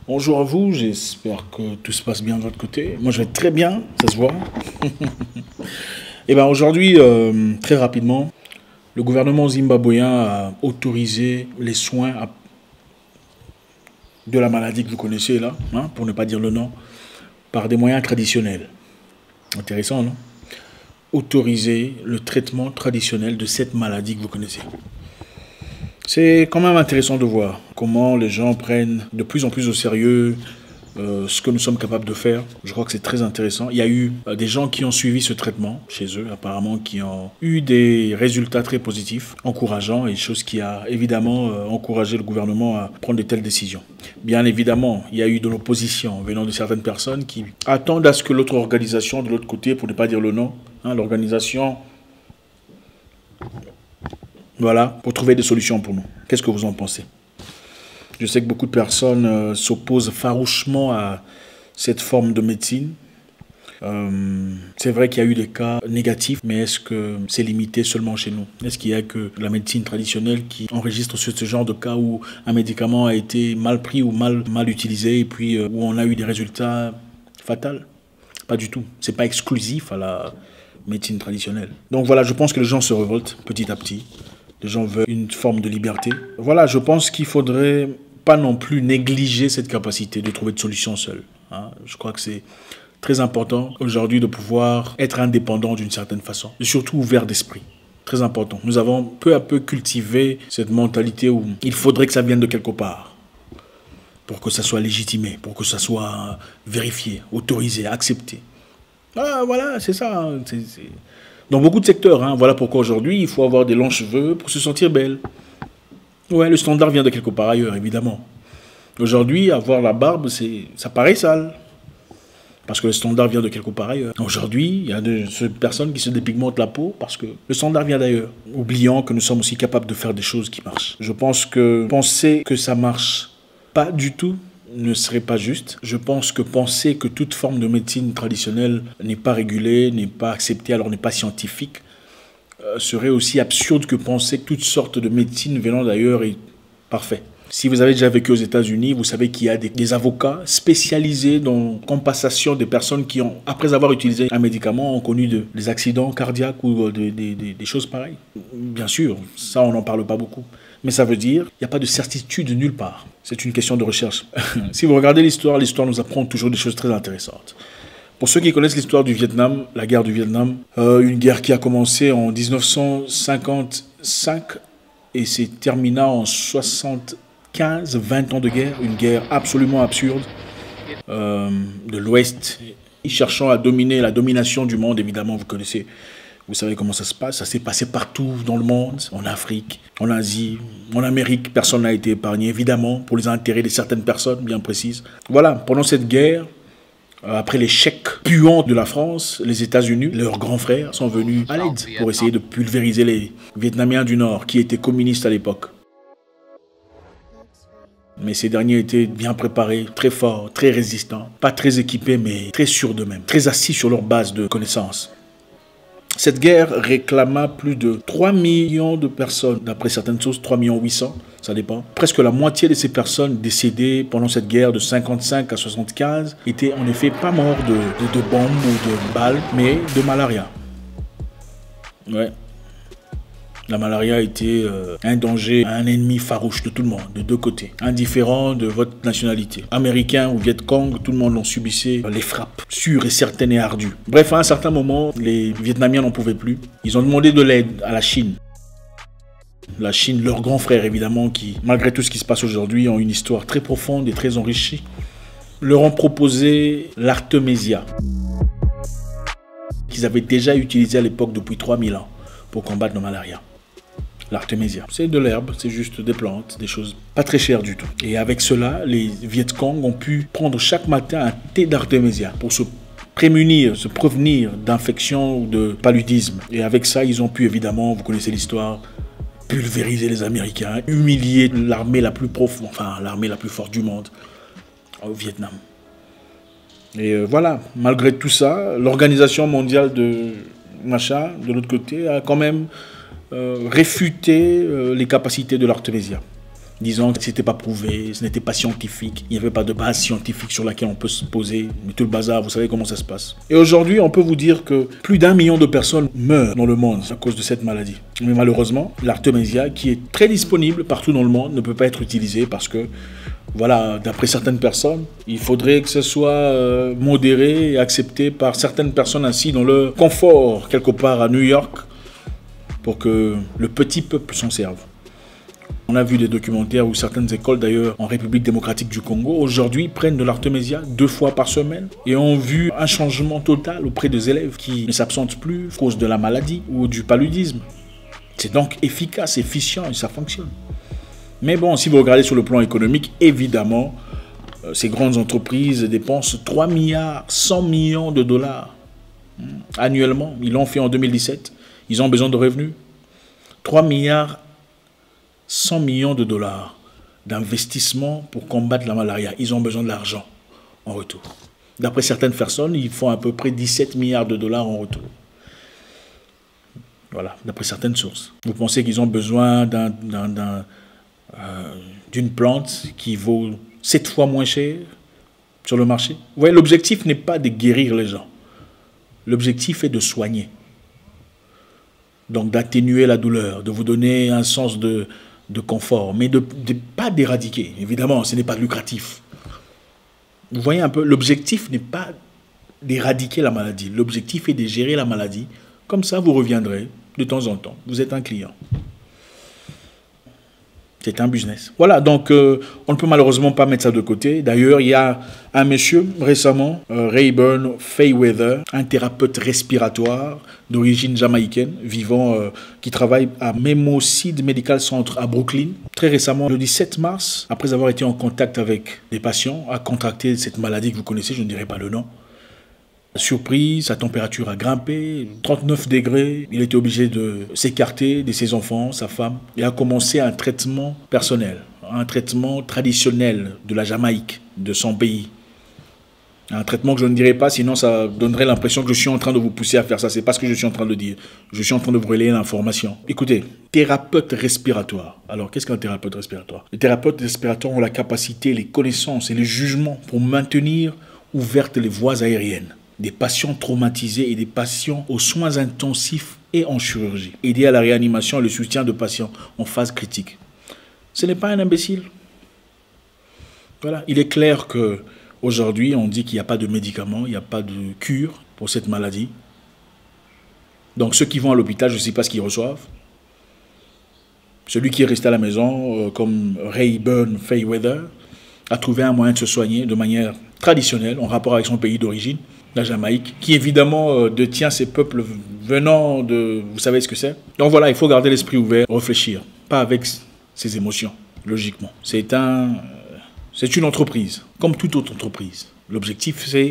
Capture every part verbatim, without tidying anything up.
Bonjour à vous, j'espère que tout se passe bien de votre côté. Moi je vais très bien, ça se voit. Et bien aujourd'hui, euh, très rapidement, le gouvernement zimbabwéen a autorisé les soins à- de la maladie que vous connaissez là, hein, pour ne pas dire le nom, par des moyens traditionnels. Intéressant, non? Autoriser le traitement traditionnel de cette maladie que vous connaissez. C'est quand même intéressant de voir comment les gens prennent de plus en plus au sérieux euh, ce que nous sommes capables de faire. Je crois que c'est très intéressant. Il y a eu euh, des gens qui ont suivi ce traitement chez eux, apparemment, qui ont eu des résultats très positifs, encourageants, et chose qui a évidemment euh, encouragé le gouvernement à prendre de telles décisions. Bien évidemment, il y a eu de l'opposition venant de certaines personnes qui attendent à ce que l'autre organisation, de l'autre côté, pour ne pas dire le nom, hein, l'organisation... Voilà, pour trouver des solutions pour nous. Qu'est-ce que vous en pensez? Je sais que beaucoup de personnes euh, s'opposent farouchement à cette forme de médecine. Euh, c'est vrai qu'il y a eu des cas négatifs, mais est-ce que c'est limité seulement chez nous? Est-ce qu'il y a que la médecine traditionnelle qui enregistre ce, ce genre de cas où un médicament a été mal pris ou mal, mal utilisé et puis euh, où on a eu des résultats fatals? Pas du tout. C'est pas exclusif à la médecine traditionnelle. Donc voilà, je pense que les gens se révoltent petit à petit. Les gens veulent une forme de liberté. Voilà, je pense qu'il faudrait pas non plus négliger cette capacité de trouver de solutions seules. Hein. Je crois que c'est très important aujourd'hui de pouvoir être indépendant d'une certaine façon. Et surtout ouvert d'esprit. Très important. Nous avons peu à peu cultivé cette mentalité où il faudrait que ça vienne de quelque part. Pour que ça soit légitimé, pour que ça soit vérifié, autorisé, accepté. Ah, voilà, c'est ça. Hein. C'est, c'est... Dans beaucoup de secteurs, hein, voilà pourquoi aujourd'hui, il faut avoir des longs cheveux pour se sentir belle. Ouais, le standard vient de quelque part ailleurs, évidemment. Aujourd'hui, avoir la barbe, c'est, ça paraît sale. Parce que le standard vient de quelque part ailleurs. Aujourd'hui, il y a de, de personnes qui se dépigmentent la peau parce que le standard vient d'ailleurs. Oubliant que nous sommes aussi capables de faire des choses qui marchent. Je pense que penser que ça marche pas du tout ne serait pas juste. Je pense que penser que toute forme de médecine traditionnelle n'est pas régulée, n'est pas acceptée, alors n'est pas scientifique, euh, serait aussi absurde que penser que toute sorte de médecine venant d'ailleurs est parfait. Si vous avez déjà vécu aux États-Unis, vous savez qu'il y a des, des avocats spécialisés dans la compensation des personnes qui, ont, après avoir utilisé un médicament, ont connu de, des accidents cardiaques ou de, de, de, des choses pareilles. Bien sûr, ça on n'en parle pas beaucoup. Mais ça veut dire qu'il n'y a pas de certitude nulle part. C'est une question de recherche. Si vous regardez l'histoire, l'histoire nous apprend toujours des choses très intéressantes. Pour ceux qui connaissent l'histoire du Vietnam, la guerre du Vietnam, euh, une guerre qui a commencé en mille neuf cent cinquante-cinq et s'est terminée en soixante-quinze, vingt ans de guerre, une guerre absolument absurde euh, de l'Ouest, cherchant à dominer la domination du monde, évidemment, vous connaissez. Vous savez comment ça se passe, ça s'est passé partout dans le monde, en Afrique, en Asie, en Amérique, personne n'a été épargné, évidemment, pour les intérêts de certaines personnes bien précises. Voilà, pendant cette guerre, après l'échec puant de la France, les États-Unis, leurs grands frères, sont venus à l'aide pour essayer de pulvériser les Vietnamiens du Nord, qui étaient communistes à l'époque. Mais ces derniers étaient bien préparés, très forts, très résistants, pas très équipés, mais très sûrs d'eux-mêmes, très assis sur leur base de connaissances. Cette guerre réclama plus de trois millions de personnes, d'après certaines sources, trois millions huit cents, ça dépend. Presque la moitié de ces personnes décédées pendant cette guerre de cinquante-cinq à soixante-quinze étaient en effet pas morts de, de, de bombes ou de balles, mais de malaria. Ouais. La malaria était euh, un danger, un ennemi farouche de tout le monde, de deux côtés. Indifférent de votre nationalité. Américain ou Viet Cong, tout le monde en subissait les frappes, sûres et certaines et ardues. Bref, à un certain moment, les Vietnamiens n'en pouvaient plus. Ils ont demandé de l'aide à la Chine. La Chine, leur grand frère évidemment, qui, malgré tout ce qui se passe aujourd'hui, ont une histoire très profonde et très enrichie, leur ont proposé l'artémisia, qu'ils avaient déjà utilisé à l'époque depuis trois mille ans pour combattre la malaria. L'artémisia, c'est de l'herbe, c'est juste des plantes, des choses pas très chères du tout. Et avec cela, les Viet Cong ont pu prendre chaque matin un thé d'artémisia pour se prémunir, se prévenir d'infection ou de paludisme. Et avec ça, ils ont pu évidemment, vous connaissez l'histoire, pulvériser les Américains, humilier l'armée la plus profonde, enfin l'armée la plus forte du monde au Vietnam. Et euh, voilà, malgré tout ça, l'Organisation mondiale de machin, de l'autre côté, a quand même euh, réfuté euh, les capacités de l'artémisia. disant que ce n'était pas prouvé, ce n'était pas scientifique, il n'y avait pas de base scientifique sur laquelle on peut se poser, mais tout le bazar, vous savez comment ça se passe. Et aujourd'hui, on peut vous dire que plus d'un million de personnes meurent dans le monde à cause de cette maladie. Mais malheureusement, l'artémisia, qui est très disponible partout dans le monde, ne peut pas être utilisée parce que, voilà, d'après certaines personnes, il faudrait que ce soit euh, modéré et accepté par certaines personnes ainsi dans leur confort, quelque part à New York, pour que le petit peuple s'en serve. On a vu des documentaires où certaines écoles, d'ailleurs, en République démocratique du Congo, aujourd'hui prennent de l'artémisia deux fois par semaine et ont vu un changement total auprès des élèves qui ne s'absentent plus à cause de la maladie ou du paludisme. C'est donc efficace, efficient et ça fonctionne. Mais bon, si vous regardez sur le plan économique, évidemment, euh, ces grandes entreprises dépensent trois milliards cent millions de dollars hein, annuellement. Ils l'ont fait en deux mille dix-sept. Ils ont besoin de revenus. trois milliards cent millions de dollars d'investissement pour combattre la malaria. Ils ont besoin de l'argent en retour. D'après certaines personnes, ils font à peu près dix-sept milliards de dollars en retour. Voilà, d'après certaines sources. Vous pensez qu'ils ont besoin d'un, d'un, d'un, euh, d'une plante qui vaut sept fois moins cher sur le marché? Vous voyez, l'objectif n'est pas de guérir les gens. L'objectif est de soigner. Donc d'atténuer la douleur, de vous donner un sens de, de confort, mais de, de pas d'éradiquer. Évidemment, ce n'est pas lucratif. Vous voyez un peu, l'objectif n'est pas d'éradiquer la maladie. L'objectif est de gérer la maladie. Comme ça, vous reviendrez de temps en temps. Vous êtes un client. C'est un business. Voilà, donc euh, on ne peut malheureusement pas mettre ça de côté. D'ailleurs, il y a un monsieur récemment, euh, Rayburn Fayweather, un thérapeute respiratoire d'origine jamaïcaine, vivant, euh, qui travaille à Memo Seed Medical Center à Brooklyn. Très récemment, le dix-sept mars, après avoir été en contact avec des patients, a contracté cette maladie que vous connaissez, je ne dirai pas le nom. Surprise, sa température a grimpé, trente-neuf degrés, il était obligé de s'écarter de ses enfants, sa femme, et a commencé un traitement personnel, un traitement traditionnel de la Jamaïque, de son pays. Un traitement que je ne dirais pas, sinon ça donnerait l'impression que je suis en train de vous pousser à faire ça. C'est pas ce que je suis en train de dire. Je suis en train de vous relayer l'information. Écoutez, thérapeute respiratoire. Alors, qu'est-ce qu'un thérapeute respiratoire? Les thérapeutes respiratoires ont la capacité, les connaissances et les jugements pour maintenir ouvertes les voies aériennes des patients traumatisés et des patients aux soins intensifs et en chirurgie. Aider à la réanimation et le soutien de patients en phase critique. Ce n'est pas un imbécile. Voilà. Il est clair qu'aujourd'hui, on dit qu'il n'y a pas de médicaments, il n'y a pas de cure pour cette maladie. Donc ceux qui vont à l'hôpital, je ne sais pas ce qu'ils reçoivent. Celui qui est resté à la maison, euh, comme Rayburn Fayweather, a trouvé un moyen de se soigner de manière traditionnelle, en rapport avec son pays d'origine, la Jamaïque, qui évidemment euh, détient ces peuples venant de... Vous savez ce que c'est? Donc voilà, il faut garder l'esprit ouvert, réfléchir, pas avec ses émotions, logiquement. C'est un, euh, c'est une entreprise, comme toute autre entreprise. L'objectif, c'est...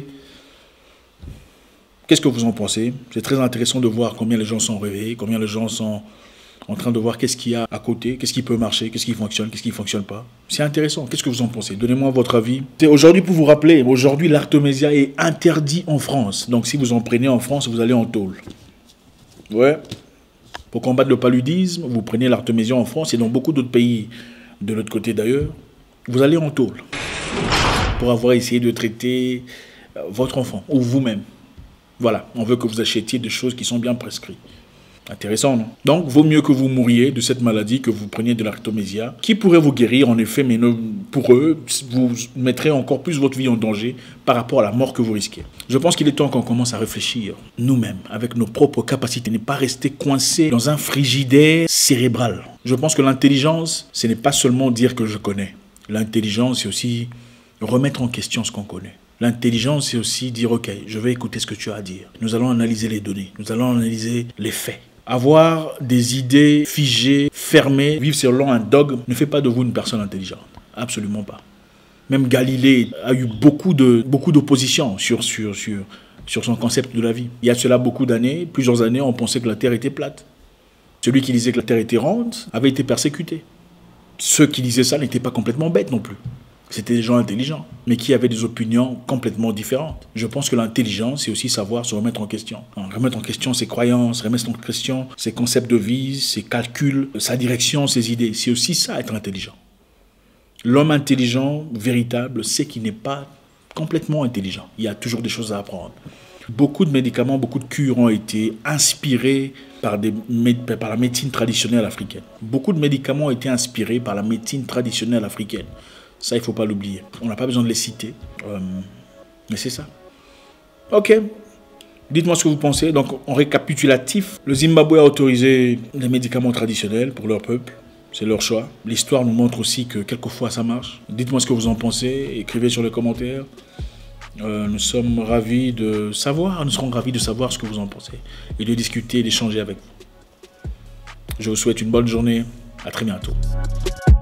Qu'est-ce que vous en pensez? C'est très intéressant de voir combien les gens sont réveillés, combien les gens sont en train de voir qu'est-ce qu'il y a à côté, qu'est-ce qui peut marcher, qu'est-ce qui fonctionne, qu'est-ce qui ne fonctionne pas. C'est intéressant. Qu'est-ce que vous en pensez? Donnez-moi votre avis. Aujourd'hui, pour vous rappeler, aujourd'hui, l'artémisia est interdit en France. Donc, si vous en prenez en France, vous allez en tôle. Ouais. Pour combattre le paludisme, vous prenez l'artémisia en France et dans beaucoup d'autres pays, de l'autre côté d'ailleurs, vous allez en tôle. Pour avoir essayé de traiter votre enfant ou vous-même. Voilà. On veut que vous achetiez des choses qui sont bien prescrites. Intéressant, non? Donc, vaut mieux que vous mouriez de cette maladie que vous preniez de l'artémisia, qui pourrait vous guérir, en effet, mais ne, pour eux, vous mettrez encore plus votre vie en danger par rapport à la mort que vous risquez. Je pense qu'il est temps qu'on commence à réfléchir, nous-mêmes, avec nos propres capacités, ne pas rester coincés dans un frigidaire cérébral. Je pense que l'intelligence, ce n'est pas seulement dire que je connais. L'intelligence, c'est aussi remettre en question ce qu'on connaît. L'intelligence, c'est aussi dire, ok, je vais écouter ce que tu as à dire. Nous allons analyser les données, nous allons analyser les faits. Avoir des idées figées, fermées, vivre selon un dogme, ne fait pas de vous une personne intelligente. Absolument pas. Même Galilée a eu beaucoup de, beaucoup d'opposition sur, sur, sur, sur son concept de la vie. Il y a cela beaucoup d'années, plusieurs années, on pensait que la Terre était plate. Celui qui disait que la Terre était ronde avait été persécuté. Ceux qui disaient ça n'étaient pas complètement bêtes non plus. C'était des gens intelligents, mais qui avaient des opinions complètement différentes. Je pense que l'intelligence, c'est aussi savoir se remettre en question. Remettre en question ses croyances, remettre en question ses concepts de vie, ses calculs, sa direction, ses idées. C'est aussi ça, être intelligent. L'homme intelligent, véritable, sait qu'il n'est pas complètement intelligent. Il y a toujours des choses à apprendre. Beaucoup de médicaments, beaucoup de cures ont été inspirés par, des, par la médecine traditionnelle africaine. Beaucoup de médicaments ont été inspirés par la médecine traditionnelle africaine. Ça, il ne faut pas l'oublier. On n'a pas besoin de les citer. Euh, mais c'est ça. Ok. Dites-moi ce que vous pensez. Donc, en récapitulatif, le Zimbabwe a autorisé les médicaments traditionnels pour leur peuple. C'est leur choix. L'histoire nous montre aussi que quelquefois ça marche. Dites-moi ce que vous en pensez. Écrivez sur les commentaires. Euh, nous sommes ravis de savoir, nous serons ravis de savoir ce que vous en pensez et de discuter, d'échanger avec vous. Je vous souhaite une bonne journée. À très bientôt.